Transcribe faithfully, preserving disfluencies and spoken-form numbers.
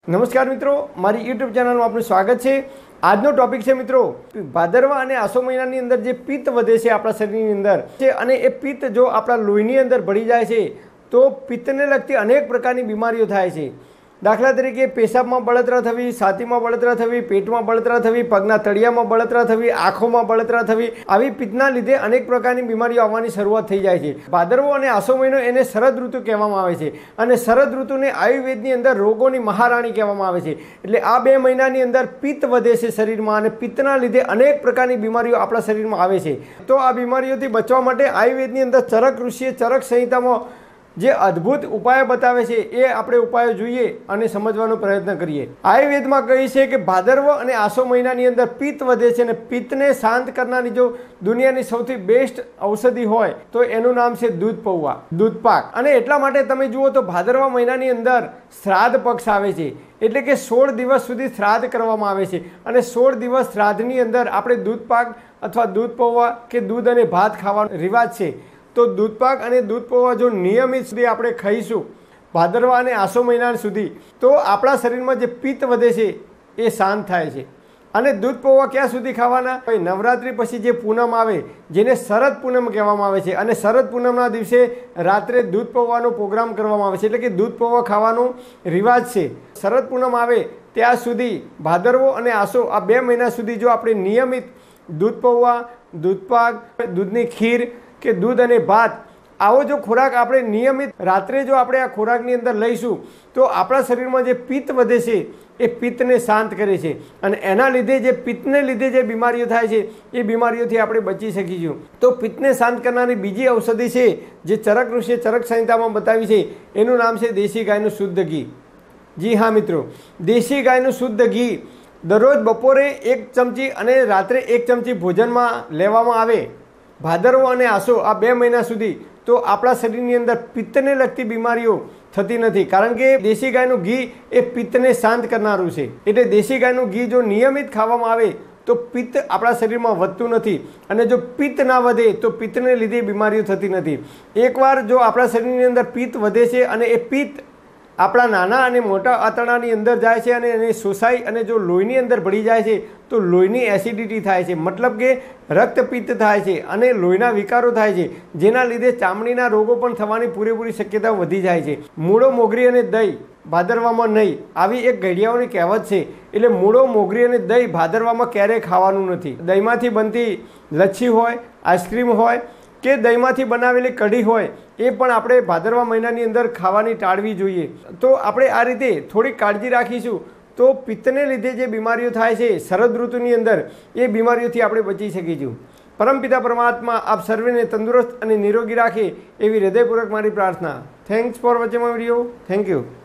નમસ્કાર મિત્રો, મારી યુટ્યુબ ચેનલમાં આપનું સ્વાગત છે। આજનો ટોપિક છે મિત્રો ભાદરવા અને આસો મહિનાની અંદર જે પિત્ત વધે છે આપણા શરીરની અંદર છે અને એ પિત્ત જો આપણા લોહીની અંદર ભળી જાય છે તો પિત્તને લગતી અનેક પ્રકારની બીમારીઓ થાય છે। દાખલા તરીકે પેશાબમાં બળતરા થવી, છાતીમાં બળતરા થવી, પેટમાં બળતરા થવી, પગના તળિયામાં બળતરા થવી, આંખોમાં બળતરા થવી, આવી પિત્તના લીધે અનેક પ્રકારની બીમારીઓ આવવાની શરૂઆત થઈ જાય છે। ભાદરવો અને આસો મહિનો એને શરદ ઋતુ કહેવામાં આવે છે અને શરદ ઋતુને આયુર્વેદની અંદર રોગોની મહારાણી કહેવામાં આવે છે। એટલે આ બે મહિનાની અંદર પિત્ત વધે છે શરીરમાં અને પિત્તના લીધે અનેક પ્રકારની બીમારીઓ આપણા શરીરમાં આવે છે। તો આ બીમારીઓથી બચવા માટે આયુર્વેદની અંદર ચરક ઋષિએ ચરક સંહિતામાં જે અદ્ભુત ઉપાયો બતાવે છે એ આપણે ઉપાયો જોઈએ અને સમજવાનો પ્રયત્ન કરીએ। આયુર્વેદમાં કહે છે કે ભાદરવો અને આસો મહિનાની અંદર પિત્ત વધે છે અને પિત્તને શાંત કરનારી જો દુનિયાની સૌથી બેસ્ટ ઔષધિ હોય તો એનું નામ છે દૂધ પૌવા, દૂધ પાક। અને એટલા માટે તમે જુઓ તો ભાદરવા મહિનાની અંદર શ્રાદ્ધ પક્ષ આવે છે, એટલે કે સોળ દિવસ સુધી શ્રાદ્ધ કરવામાં આવે છે અને સોળ દિવસ શ્રાદ્ધની અંદર આપણે દૂધ પાક અથવા દૂધ પૌવા કે દૂધ અને ભાત ખાવાનો રિવાજ છે। તો દૂધ પાક અને દૂધ પૌવા જો નિયમિત સુધી આપણે ખાઈશું ભાદરવા અને આસો મહિના સુધી તો આપણા શરીરમાં જે પિત્ત વધે છે એ શાંત થાય છે। અને દૂધ પૌવા ક્યાં સુધી ખાવાના? નવરાત્રિ પછી જે પૂનમ આવે જેને શરદ પૂનમ કહેવામાં આવે છે અને શરદ પૂનમના દિવસે રાત્રે દૂધ પૌવાનો પ્રોગ્રામ કરવામાં આવે છે, એટલે કે દૂધ પૌવા ખાવાનો રિવાજ છે। શરદ પૂનમ આવે ત્યાં સુધી ભાદરવો અને આસો આ બે મહિના સુધી જો આપણે નિયમિત દૂધ પૌવા, દૂધ પાક, દૂધની ખીર કે દૂધ અને ભાત આવો જો ખોરાક આપણે નિયમિત રાત્રે જો આપણે આ ખોરાકની અંદર લઈશું તો આપણા શરીરમાં જે પિત્ત વધે છે એ પિત્તને શાંત કરે છે અને એના લીધે જે પિત્તને લીધે જે બીમારીઓ થાય છે એ બીમારીઓથી આપણે બચી શકીશું। તો પિત્તને શાંત કરનારી બીજી ઔષધિ છે જે ચરક ઋષિએ ચરક સંહિતામાં બતાવી છે એનું નામ છે દેશી ગાયનું શુદ્ધ ઘી। જી હા મિત્રો, દેશી ગાયનું શુદ્ધ ઘી દરરોજ બપોરે એક ચમચી અને રાત્રે એક ચમચી ભોજનમાં લેવામાં આવે ભાદરવો અને આસો આ બે મહિના સુધી તો આપણા શરીરની અંદર પિત્તને લગતી બીમારીઓ થતી નથી, કારણ કે દેશી ગાયનું ઘી એ પિત્તને શાંત કરનારું છે। એટલે દેશી ગાયનું ઘી જો નિયમિત ખાવામાં આવે તો પિત્ત આપણા શરીરમાં વધતું નથી અને જો પિત્ત ના વધે તો પિત્તને લીધે બીમારીઓ થતી નથી। એકવાર જો આપણા શરીરની અંદર પિત્ત વધે છે અને એ પિત્ત આપણા નાના અને મોટા આંતરડાની અંદર જાય છે અને એને શોષાઈ અને જો લોહીની અંદર ભળી જાય છે તો લોહીની એસિડિટી થાય છે, મતલબ કે રક્તપિત્ત થાય છે અને લોહીના વિકારો થાય છે, જેના લીધે ચામડીના રોગો પણ થવાની પૂરેપૂરી શક્યતા વધી જાય છે। મૂળો, મોગરી અને દહીં ભાદરવામાં નહીં, આવી એક ઘડિયાઓની કહેવત છે। એટલે મૂળો, મોગરી અને દહીં ભાદરવામાં ક્યારેય ખાવાનું નથી। દહીંમાંથી બનતી લચ્છી હોય, આઈસ્ક્રીમ હોય કે દહીંમાંથી બનાવેલી કઢી હોય એ પણ આપણે ભાદરવા મહિનાની અંદર ખાવાની ટાળવી જોઈએ। તો આપણે આ રીતે થોડીક કાળજી રાખીશું તો પિત્તને લીધે જે બીમારીઓ થાય છે શરદ ઋતુની અંદર એ બીમારીઓથી આપણે બચી શકીશું। પરમપિતા પરમાત્મા આપ સર્વેને તંદુરસ્ત અને નિરોગી રાખે એવી હૃદયપૂર્વક મારી પ્રાર્થના। Thanks for watching my video. Thank you.